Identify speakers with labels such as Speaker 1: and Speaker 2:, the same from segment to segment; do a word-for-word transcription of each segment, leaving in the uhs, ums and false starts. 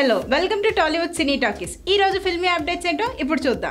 Speaker 1: Hello welcome to Tollywood cine talkies. ఈ రోజు filmy updates ఏంటో ఇప్పుడు చూద్దాం.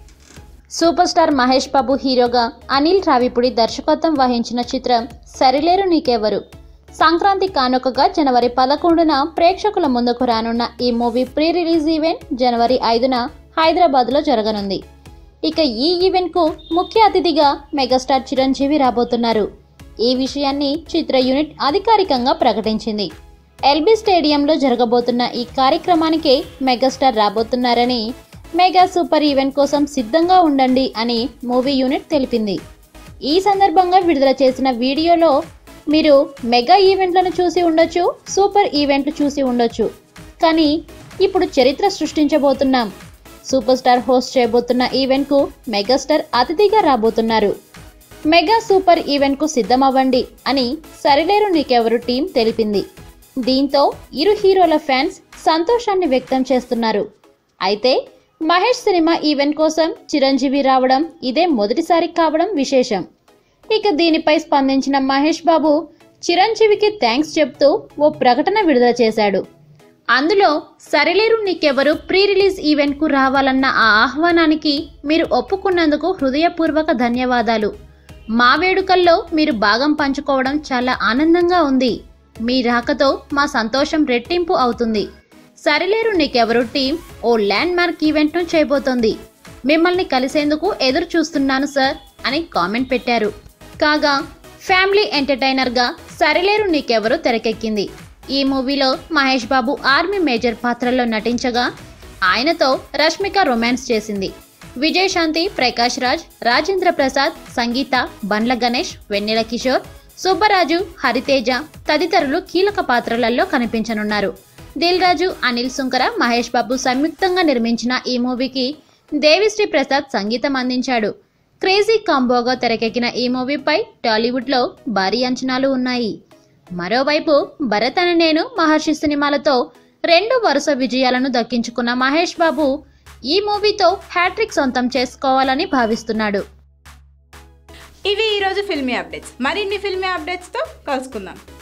Speaker 2: సూపర్ స్టార్ మహేష్ బాబు హీరోగా అనిల్ రావిపూడి దర్శకత్వం వహించిన చిత్రం సరిలేరు నీకెవరు సంక్రాంతి కానుకగా జనవరి పదకొండున ప్రేక్షకుల ముందుకు రానున్న ఈ మూవీ ప్రీ రిలీజ్ ఈవెంట్ జనవరి ఐదున హైదరాబాద్లో జరగనుంది. ఇక ఈ ఈవెంట్కు ముఖ్య అతిథిగా మెగాస్టార్ చిరంజీవి రాబోతున్నారు. ఈ విషయాన్ని చిత్ర యూనిట్ అధికారికంగా ప్రకటించింది. ఎల్బీ స్టేడియంలో జరగబోతున్న ఈ కార్యక్రమానికి మెగాస్టార్ రాబోతున్నారని, మెగా సూపర్ ఈవెంట్ కోసం సిద్ధంగా ఉండండి అని మూవీ యూనిట్ తెలిపింది. ఈ సందర్భంగా విడుదల చేసిన వీడియోలో మీరు మెగా ఈవెంట్లను చూసి ఉండొచ్చు, సూపర్ ఈవెంట్లు చూసి ఉండొచ్చు, కానీ ఇప్పుడు చరిత్ర సృష్టించబోతున్నాం. సూపర్ స్టార్ హోస్ట్ చేయబోతున్న ఈవెంట్కు మెగాస్టార్ అతిథిగా రాబోతున్నారు. మెగా సూపర్ ఈవెంట్కు సిద్ధమవ్వండి అని సరిలేరు నీకెవరు టీం తెలిపింది. దీంతో ఇరు హీరోల ఫ్యాన్స్ సంతోషాన్ని వ్యక్తం చేస్తున్నారు. అయితే మహేష్ సినిమా ఈవెంట్ కోసం చిరంజీవి రావడం ఇదే మొదటిసారి కావడం విశేషం. ఇక దీనిపై స్పందించిన మహేష్ బాబు చిరంజీవికి థ్యాంక్స్ చెప్తూ ఓ ప్రకటన విడుదల చేశాడు. అందులో సరిలేరు నీకెవరు ప్రీ రిలీజ్ ఈవెంట్కు రావాలన్న ఆ ఆహ్వానానికి మీరు ఒప్పుకున్నందుకు హృదయపూర్వక ధన్యవాదాలు. మా వేడుకల్లో మీరు భాగం పంచుకోవడం చాలా ఆనందంగా ఉంది. మీ రాకతో మా సంతోషం రెట్టింపు అవుతుంది. సరిలేరు నీకెవరు టీం ఓ ల్యాండ్ మార్క్ ఈవెంట్ను చేయబోతోంది. మిమ్మల్ని కలిసేందుకు ఎదురు చూస్తున్నాను సార్ అని కామెంట్ పెట్టారు. కాగా ఫ్యామిలీ ఎంటర్టైనర్గా సరిలేరు నీకెవరు తెరకెక్కింది. ఈ మూవీలో మహేష్ బాబు ఆర్మీ మేజర్ పాత్రలో నటించగా ఆయనతో రష్మిక రొమాన్స్ చేసింది. విజయశాంతి, ప్రకాష్ రాజ్, రాజేంద్ర ప్రసాద్, సంగీత, బండ్ల గణేష్, వెన్నెల కిషోర్, సుబ్బరాజు, హరితేజ తదితరులు కీలక పాత్రలలో కనిపించనున్నారు. దిల్ రాజు, అనిల్ సుంకర, మహేష్ బాబు సంయుక్తంగా నిర్మించిన ఈ మూవీకి దేవిశ్రీ ప్రసాద్ సంగీతం అందించాడు. క్రేజీ కాంబోగా తెరకెక్కిన ఈ మూవీపై టాలీవుడ్లో భారీ అంచనాలు ఉన్నాయి. మరోవైపు భరత్ అనే నేను, మహర్షి సినిమాలతో రెండు వరుస విజయాలను దక్కించుకున్న మహేష్ బాబు ఈ మూవీతో హ్యాట్రిక్ సొంతం చేసుకోవాలని భావిస్తున్నాడు.
Speaker 1: ఇవి ఈరోజు ఫిల్మీ అప్డేట్స్. మరిన్ని ఫిల్మీ అప్డేట్స్తో కలుసుకుందాం.